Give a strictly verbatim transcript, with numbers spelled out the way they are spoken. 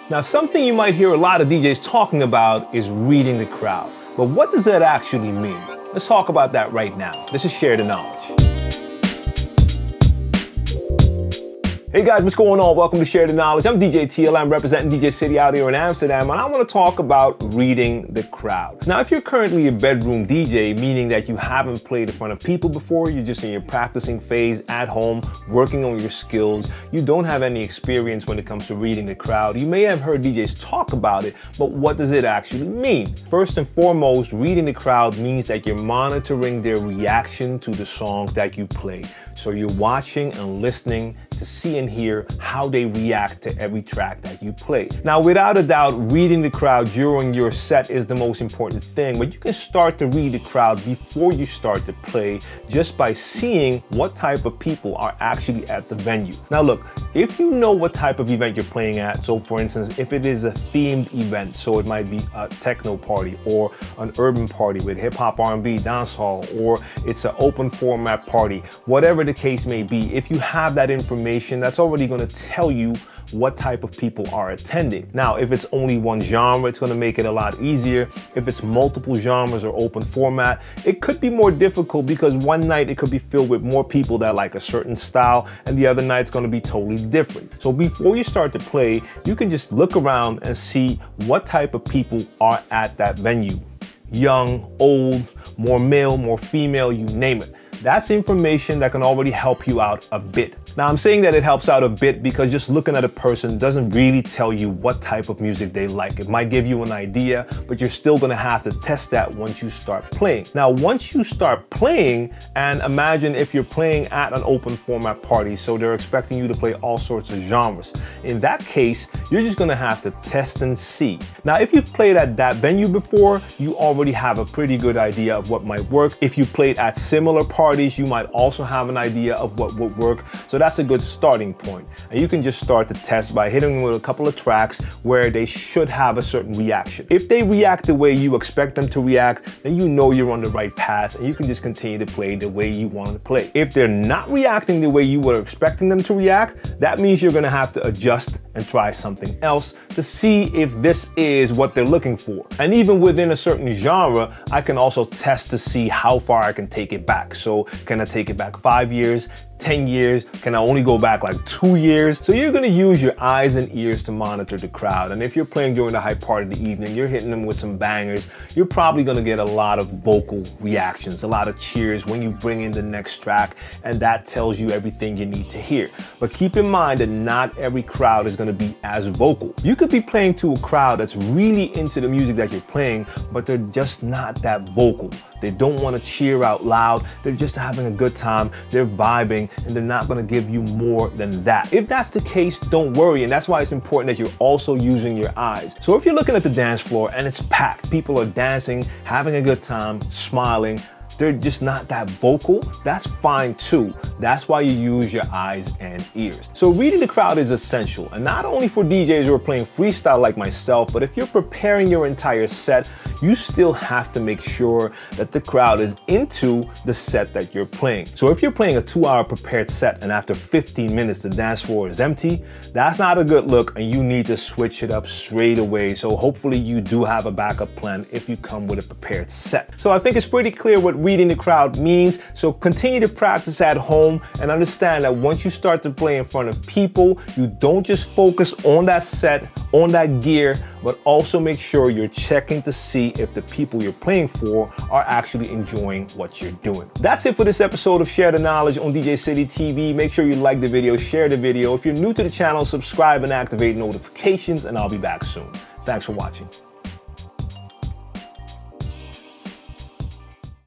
Now, something you might hear a lot of D Js talking about is reading the crowd. But what does that actually mean? Let's talk about that right now. This is Share the Knowledge. Hey guys, what's going on? Welcome to Share the Knowledge. I'm D J T L. I'm representing D J City out here in Amsterdam, and I want to talk about reading the crowd. Now, if you're currently a bedroom D J, meaning that you haven't played in front of people before, you're just in your practicing phase at home, working on your skills, you don't have any experience when it comes to reading the crowd, you may have heard D Js talk about it, but what does it actually mean? First and foremost, reading the crowd means that you're monitoring their reaction to the songs that you play. So you're watching and listening to see and hear how they react to every track that you play. Now, without a doubt, reading the crowd during your set is the most important thing, but you can start to read the crowd before you start to play just by seeing what type of people are actually at the venue. Now look, if you know what type of event you're playing at, so for instance, if it is a themed event, so it might be a techno party or an urban party with hip hop, R and B, dancehall, or it's an open format party, whatever the case may be, if you have that information, that's already going to tell you what type of people are attending. Now, if it's only one genre, it's going to make it a lot easier. If it's multiple genres or open format, it could be more difficult because one night it could be filled with more people that like a certain style and the other night's going to be totally different. So before you start to play, you can just look around and see what type of people are at that venue. Young, old, more male, more female, you name it. That's information that can already help you out a bit. Now, I'm saying that it helps out a bit because just looking at a person doesn't really tell you what type of music they like. It might give you an idea, but you're still gonna have to test that once you start playing. Now, once you start playing, and imagine if you're playing at an open format party, so they're expecting you to play all sorts of genres. In that case, you're just gonna have to test and see. Now, if you've played at that venue before, you already have a pretty good idea of what might work. If you played at similar parties, you might also have an idea of what would work. So that's a good starting point. And you can just start to test by hitting them with a couple of tracks where they should have a certain reaction. If they react the way you expect them to react, then you know you're on the right path and you can just continue to play the way you want to play. If they're not reacting the way you were expecting them to react, that means you're going to have to adjust and try something else to see if this is what they're looking for. And even within a certain genre, I can also test to see how far I can take it back. So can I take it back five years, ten years? Can I only go back like two years? So you're gonna use your eyes and ears to monitor the crowd. And if you're playing during the high part of the evening, you're hitting them with some bangers, you're probably gonna get a lot of vocal reactions, a lot of cheers when you bring in the next track, and that tells you everything you need to hear. But keep in mind that not every crowd is gonna be as vocal. You could be playing to a crowd that's really into the music that you're playing, but they're just not that vocal. They don't want to cheer out loud. They're just having a good time. They're vibing, and they're not going to give you more than that. If that's the case, don't worry. And that's why it's important that you're also using your eyes. So if you're looking at the dance floor and it's packed, people are dancing, having a good time, smiling, they're just not that vocal, that's fine too. That's why you use your eyes and ears. So reading the crowd is essential, and not only for D Js who are playing freestyle like myself, but if you're preparing your entire set, you still have to make sure that the crowd is into the set that you're playing. So if you're playing a two hour prepared set and after fifteen minutes the dance floor is empty, that's not a good look and you need to switch it up straight away. So hopefully you do have a backup plan if you come with a prepared set. So I think it's pretty clear what reading the crowd means. So continue to practice at home and understand that once you start to play in front of people, you don't just focus on that set, on that gear, but also make sure you're checking to see if the people you're playing for are actually enjoying what you're doing. That's it for this episode of Share the Knowledge on D J City T V. Make sure you like the video, share the video. If you're new to the channel, subscribe and activate notifications, and I'll be back soon. Thanks for watching.